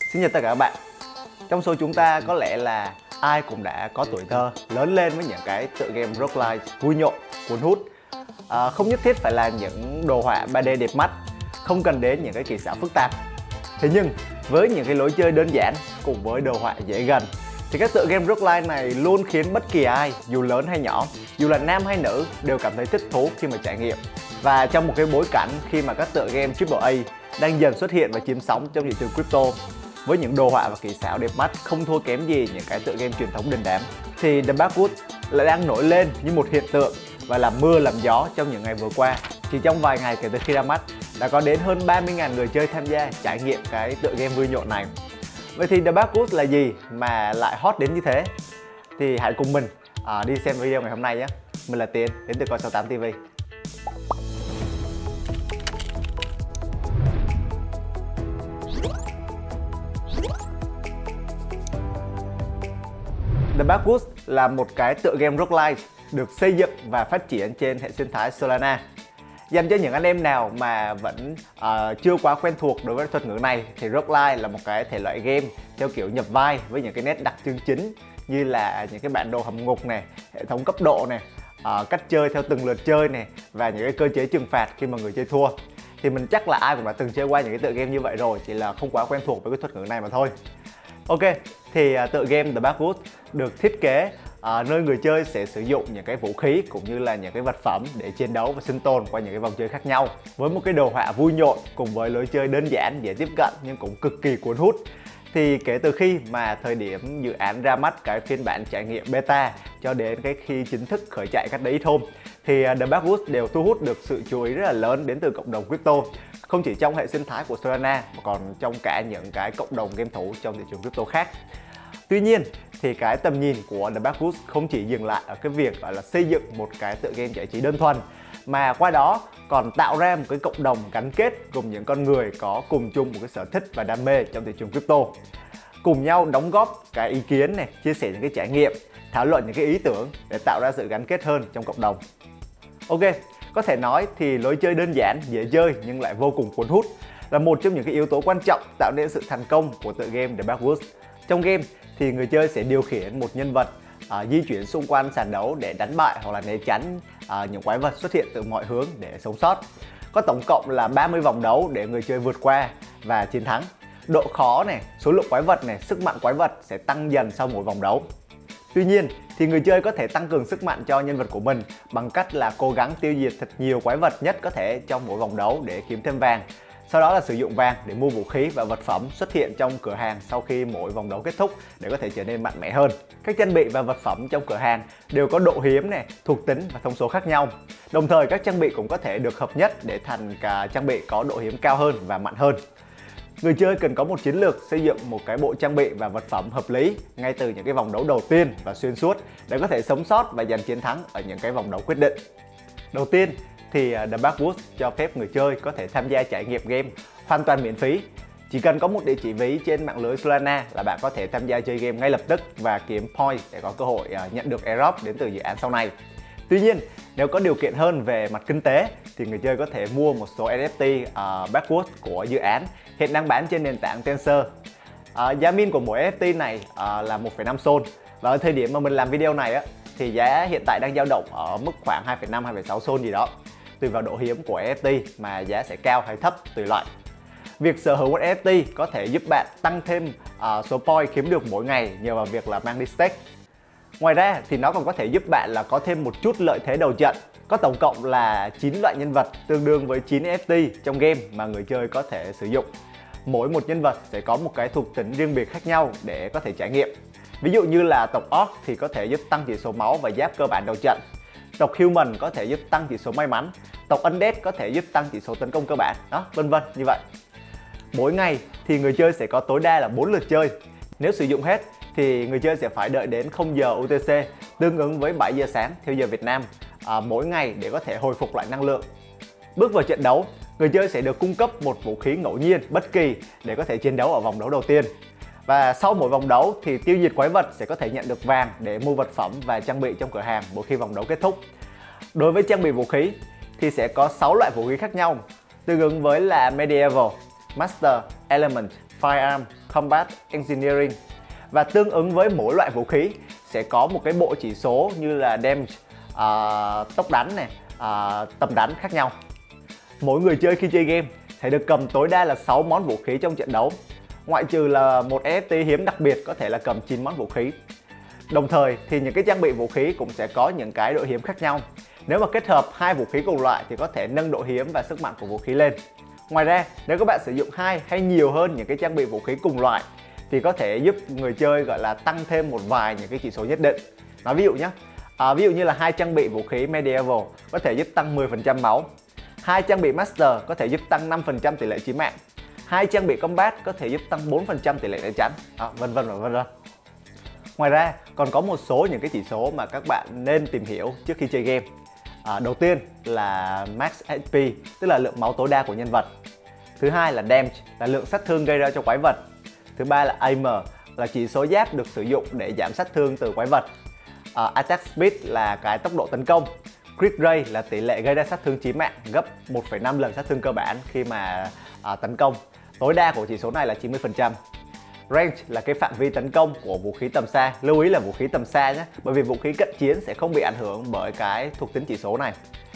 Xin chào tất cả các bạn. Trong số chúng ta có lẽ là ai cũng đã có tuổi thơ lớn lên với những cái tựa game roguelike vui nhộn, cuốn hút. Không nhất thiết phải là những đồ họa 3D đẹp mắt, không cần đến những cái kỹ xảo phức tạp. Thế nhưng với những cái lối chơi đơn giản cùng với đồ họa dễ gần thì các tựa game roguelike này luôn khiến bất kỳ ai, dù lớn hay nhỏ, dù là nam hay nữ, đều cảm thấy thích thú khi mà trải nghiệm. Và trong một cái bối cảnh khi mà các tựa game AAA đang dần xuất hiện và chiếm sóng trong thị trường crypto với những đồ họa và kỹ xảo đẹp mắt không thua kém gì những cái tựa game truyền thống đình đám, thì The Backwoods lại đang nổi lên như một hiện tượng và làm mưa làm gió trong những ngày vừa qua. Chỉ trong vài ngày kể từ khi ra mắt đã có đến hơn 30.000 người chơi tham gia trải nghiệm cái tựa game vui nhộn này. Vậy thì The Backwoods là gì mà lại hot đến như thế? Thì hãy cùng mình đi xem video ngày hôm nay nhé. Mình là Tiến, đến từ Coi68 TV. The Backwoods là một cái tựa game roguelike được xây dựng và phát triển trên hệ sinh thái Solana. Dành cho những anh em nào mà vẫn chưa quá quen thuộc đối với thuật ngữ này thì roguelike là một cái thể loại game theo kiểu nhập vai với những cái nét đặc trưng chính như là những cái bản đồ hầm ngục này, hệ thống cấp độ này, cách chơi theo từng lượt chơi này và những cái cơ chế trừng phạt khi mà người chơi thua. Thì mình chắc là ai cũng đã từng chơi qua những cái tựa game như vậy rồi, chỉ là không quá quen thuộc với cái thuật ngữ này mà thôi. Ok, thì tựa game The Backwoods được thiết kế nơi người chơi sẽ sử dụng những cái vũ khí cũng như là những cái vật phẩm để chiến đấu và sinh tồn qua những cái vòng chơi khác nhau, với một cái đồ họa vui nhộn cùng với lối chơi đơn giản dễ tiếp cận nhưng cũng cực kỳ cuốn hút. Thì kể từ khi mà thời điểm dự án ra mắt cái phiên bản trải nghiệm beta cho đến cái khi chính thức khởi chạy cách đấy ít hôm thì The Backwoods đều thu hút được sự chú ý rất là lớn đến từ cộng đồng crypto, không chỉ trong hệ sinh thái của Solana mà còn trong cả những cái cộng đồng game thủ trong thị trường crypto khác. Tuy nhiên thì cái tầm nhìn của The Backwoods không chỉ dừng lại ở cái việc gọi là xây dựng một cái tựa game giải trí đơn thuần, mà qua đó còn tạo ra một cái cộng đồng gắn kết cùng những con người có cùng chung một cái sở thích và đam mê trong thị trường crypto, cùng nhau đóng góp cái ý kiến này, chia sẻ những cái trải nghiệm, thảo luận những cái ý tưởng để tạo ra sự gắn kết hơn trong cộng đồng. Ok, có thể nói thì lối chơi đơn giản, dễ chơi nhưng lại vô cùng cuốn hút là một trong những cái yếu tố quan trọng tạo nên sự thành công của tựa game The Backwoods. Trong game thì người chơi sẽ điều khiển một nhân vật di chuyển xung quanh sàn đấu để đánh bại hoặc là né tránh những quái vật xuất hiện từ mọi hướng để sống sót. Có tổng cộng là 30 vòng đấu để người chơi vượt qua và chiến thắng. Độ khó này, số lượng quái vật này, sức mạnh quái vật sẽ tăng dần sau mỗi vòng đấu. Tuy nhiên thì người chơi có thể tăng cường sức mạnh cho nhân vật của mình bằng cách là cố gắng tiêu diệt thật nhiều quái vật nhất có thể trong mỗi vòng đấu để kiếm thêm vàng. Sau đó là sử dụng vàng để mua vũ khí và vật phẩm xuất hiện trong cửa hàng sau khi mỗi vòng đấu kết thúc để có thể trở nên mạnh mẽ hơn. Các trang bị và vật phẩm trong cửa hàng đều có độ hiếm này, thuộc tính và thông số khác nhau. Đồng thời các trang bị cũng có thể được hợp nhất để thành cả trang bị có độ hiếm cao hơn và mạnh hơn. Người chơi cần có một chiến lược xây dựng một cái bộ trang bị và vật phẩm hợp lý ngay từ những cái vòng đấu đầu tiên và xuyên suốt để có thể sống sót và giành chiến thắng ở những cái vòng đấu quyết định. Đầu tiên thì The Backwoods cho phép người chơi có thể tham gia trải nghiệm game hoàn toàn miễn phí. Chỉ cần có một địa chỉ ví trên mạng lưới Solana là bạn có thể tham gia chơi game ngay lập tức và kiếm point để có cơ hội nhận được airdrop đến từ dự án sau này. Tuy nhiên, nếu có điều kiện hơn về mặt kinh tế thì người chơi có thể mua một số NFT Backwoods của dự án hiện đang bán trên nền tảng Tensor. Giá min của mỗi NFT này là 1,5 Sol và ở thời điểm mà mình làm video này thì giá hiện tại đang dao động ở mức khoảng 2,5 2,6 Sol gì đó, tùy vào độ hiếm của NFT mà giá sẽ cao hay thấp tùy loại. Việc sở hữu một NFT có thể giúp bạn tăng thêm số point kiếm được mỗi ngày nhờ vào việc là mang đi stake. Ngoài ra thì nó còn có thể giúp bạn là có thêm một chút lợi thế đầu trận. Có tổng cộng là 9 loại nhân vật tương đương với 9 NFT trong game mà người chơi có thể sử dụng. Mỗi một nhân vật sẽ có một cái thuộc tính riêng biệt khác nhau để có thể trải nghiệm. Ví dụ như là tộc Orc thì có thể giúp tăng chỉ số máu và giáp cơ bản đầu trận. Tộc Human có thể giúp tăng chỉ số may mắn. Tộc Undead có thể giúp tăng chỉ số tấn công cơ bản. Đó, vân vân như vậy. Mỗi ngày thì người chơi sẽ có tối đa là 4 lượt chơi. Nếu sử dụng hết thì người chơi sẽ phải đợi đến 0 giờ UTC, tương ứng với 7 giờ sáng theo giờ Việt Nam mỗi ngày để có thể hồi phục lại năng lượng. Bước vào trận đấu, người chơi sẽ được cung cấp một vũ khí ngẫu nhiên bất kỳ để có thể chiến đấu ở vòng đấu đầu tiên. Và sau mỗi vòng đấu thì tiêu diệt quái vật sẽ có thể nhận được vàng để mua vật phẩm và trang bị trong cửa hàng mỗi khi vòng đấu kết thúc. Đối với trang bị vũ khí thì sẽ có 6 loại vũ khí khác nhau, tương ứng với là Medieval, Master, Element, Firearm, Combat Engineering. Và tương ứng với mỗi loại vũ khí sẽ có một cái bộ chỉ số như là damage, tốc đánh này, tầm đánh khác nhau. Mỗi người chơi khi chơi game sẽ được cầm tối đa là 6 món vũ khí trong trận đấu, ngoại trừ là một NFT hiếm đặc biệt có thể là cầm 9 món vũ khí. Đồng thời thì những cái trang bị vũ khí cũng sẽ có những cái độ hiếm khác nhau. Nếu mà kết hợp hai vũ khí cùng loại thì có thể nâng độ hiếm và sức mạnh của vũ khí lên. Ngoài ra, nếu các bạn sử dụng hai hay nhiều hơn những cái trang bị vũ khí cùng loại thì có thể giúp người chơi gọi là tăng thêm một vài những cái chỉ số nhất định. Nói ví dụ nhé, ví dụ như là hai trang bị vũ khí Medieval có thể giúp tăng 10% máu, hai trang bị Master có thể giúp tăng 5% tỷ lệ chí mạng, hai trang bị Combat có thể giúp tăng 4% tỷ lệ né tránh, vân vân và vân vân. Ngoài ra còn có một số những cái chỉ số mà các bạn nên tìm hiểu trước khi chơi game. Đầu tiên là Max HP, tức là lượng máu tối đa của nhân vật. Thứ hai là Damage, là lượng sát thương gây ra cho quái vật. Thứ ba là Aim, là chỉ số giáp được sử dụng để giảm sát thương từ quái vật. Attack Speed là cái tốc độ tấn công. Crit Rate là tỷ lệ gây ra sát thương chí mạng gấp 1,5 lần sát thương cơ bản khi mà tấn công. Tối đa của chỉ số này là 90%. Range là cái phạm vi tấn công của vũ khí tầm xa. Lưu ý là vũ khí tầm xa nhé, bởi vì vũ khí cận chiến sẽ không bị ảnh hưởng bởi cái thuộc tính chỉ số này.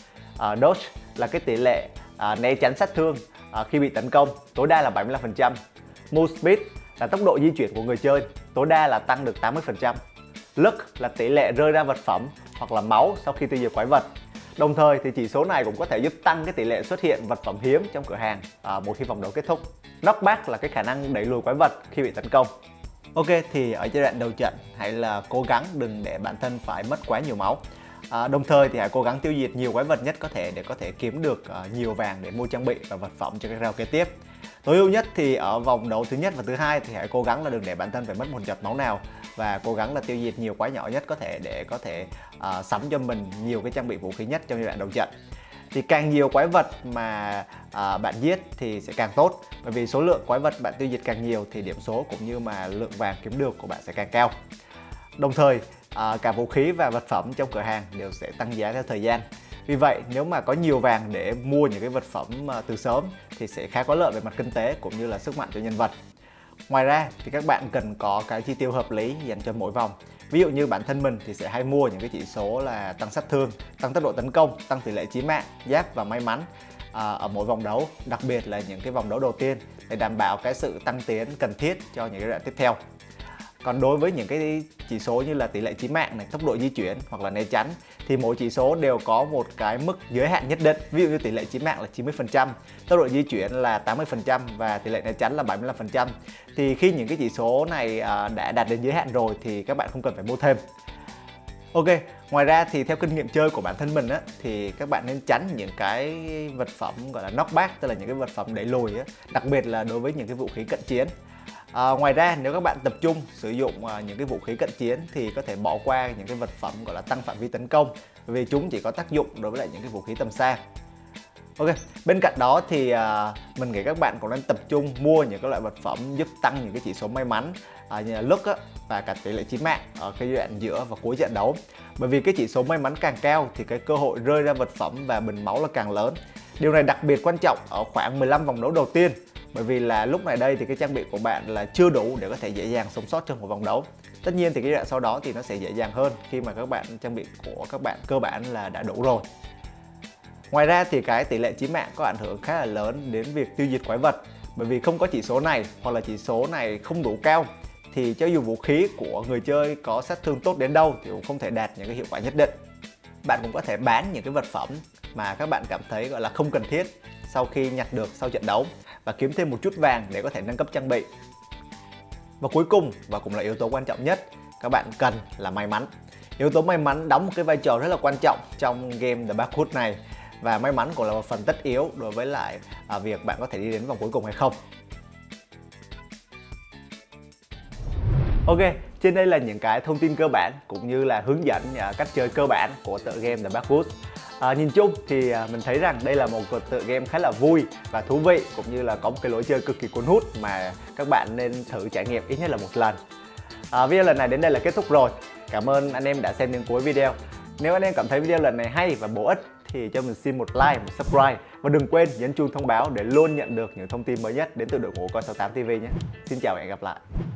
Dodge là cái tỷ lệ né tránh sát thương khi bị tấn công, tối đa là 75%. Move Speed là tốc độ di chuyển của người chơi, tối đa là tăng được 80%. Luck là tỷ lệ rơi ra vật phẩm hoặc là máu sau khi tiêu diệt quái vật. Đồng thời thì chỉ số này cũng có thể giúp tăng cái tỷ lệ xuất hiện vật phẩm hiếm trong cửa hàng một khi vòng đấu kết thúc. Knockback là cái khả năng đẩy lùi quái vật khi bị tấn công. Ok, thì ở giai đoạn đầu trận hãy là cố gắng đừng để bản thân phải mất quá nhiều máu. Đồng thời thì hãy cố gắng tiêu diệt nhiều quái vật nhất có thể để có thể kiếm được nhiều vàng để mua trang bị và vật phẩm cho cái round kế tiếp. Tối ưu nhất thì ở vòng đấu thứ nhất và thứ hai thì hãy cố gắng là đừng để bản thân phải mất một giọt máu nào, và cố gắng là tiêu diệt nhiều quái nhỏ nhất có thể để có thể sắm cho mình nhiều cái trang bị vũ khí nhất trong giai đoạn đầu trận. Thì càng nhiều quái vật mà bạn giết thì sẽ càng tốt, bởi vì số lượng quái vật bạn tiêu diệt càng nhiều thì điểm số cũng như mà lượng vàng kiếm được của bạn sẽ càng cao. Đồng thời cả vũ khí và vật phẩm trong cửa hàng đều sẽ tăng giá theo thời gian. Vì vậy nếu mà có nhiều vàng để mua những cái vật phẩm từ sớm thì sẽ khá có lợi về mặt kinh tế cũng như là sức mạnh cho nhân vật. Ngoài ra thì các bạn cần có cái chi tiêu hợp lý dành cho mỗi vòng. Ví dụ như bản thân mình thì sẽ hay mua những cái chỉ số là tăng sát thương, tăng tốc độ tấn công, tăng tỷ lệ chí mạng, giáp và may mắn ở mỗi vòng đấu, đặc biệt là những cái vòng đấu đầu tiên để đảm bảo cái sự tăng tiến cần thiết cho những cái đoạn tiếp theo. Còn đối với những cái chỉ số như là tỷ lệ chí mạng này, tốc độ di chuyển hoặc là né tránh thì mỗi chỉ số đều có một cái mức giới hạn nhất định. Ví dụ như tỷ lệ chí mạng là 90%, tốc độ di chuyển là 80% và tỷ lệ né tránh là 75%. Thì khi những cái chỉ số này đã đạt đến giới hạn rồi thì các bạn không cần phải mua thêm. Ok, ngoài ra thì theo kinh nghiệm chơi của bản thân mình thì các bạn nên tránh những cái vật phẩm gọi là knockback, tức là những cái vật phẩm đẩy lùi đặc biệt là đối với những cái vũ khí cận chiến. Ngoài ra nếu các bạn tập trung sử dụng những cái vũ khí cận chiến thì có thể bỏ qua những cái vật phẩm gọi là tăng phạm vi tấn công, vì chúng chỉ có tác dụng đối với lại những cái vũ khí tầm xa. Ok, bên cạnh đó thì mình nghĩ các bạn cũng nên tập trung mua những cái loại vật phẩm giúp tăng những cái chỉ số may mắn như là luck và cả tỷ lệ chí mạng ở cái giai đoạn giữa và cuối trận đấu. Bởi vì cái chỉ số may mắn càng cao thì cái cơ hội rơi ra vật phẩm và bình máu là càng lớn. Điều này đặc biệt quan trọng ở khoảng 15 vòng đấu đầu tiên, bởi vì là lúc này đây thì cái trang bị của bạn là chưa đủ để có thể dễ dàng sống sót trong một vòng đấu. Tất nhiên thì cái đoạn sau đó thì nó sẽ dễ dàng hơn khi mà các bạn trang bị của các bạn cơ bản là đã đủ rồi. Ngoài ra thì cái tỷ lệ chí mạng có ảnh hưởng khá là lớn đến việc tiêu diệt quái vật, bởi vì không có chỉ số này hoặc là chỉ số này không đủ cao thì cho dù vũ khí của người chơi có sát thương tốt đến đâu thì cũng không thể đạt những cái hiệu quả nhất định. Bạn cũng có thể bán những cái vật phẩm mà các bạn cảm thấy gọi là không cần thiết sau khi nhặt được sau trận đấu và kiếm thêm một chút vàng để có thể nâng cấp trang bị. Và cuối cùng, và cũng là yếu tố quan trọng nhất, các bạn cần là may mắn. Yếu tố may mắn đóng một cái vai trò rất là quan trọng trong game The Backwoods này, và may mắn cũng là một phần tất yếu đối với lại việc bạn có thể đi đến vòng cuối cùng hay không. Ok, trên đây là những cái thông tin cơ bản cũng như là hướng dẫn cách chơi cơ bản của tựa game The Backwoods. Nhìn chung thì mình thấy rằng đây là một tựa game khá là vui và thú vị, cũng như là có một cái lối chơi cực kỳ cuốn hút mà các bạn nên thử trải nghiệm ít nhất là một lần. Video lần này đến đây là kết thúc rồi. Cảm ơn anh em đã xem đến cuối video. Nếu anh em cảm thấy video lần này hay và bổ ích thì cho mình xin một like, một subscribe và đừng quên nhấn chuông thông báo để luôn nhận được những thông tin mới nhất đến từ đội ngũ Coi 68 TV nhé. Xin chào và hẹn gặp lại.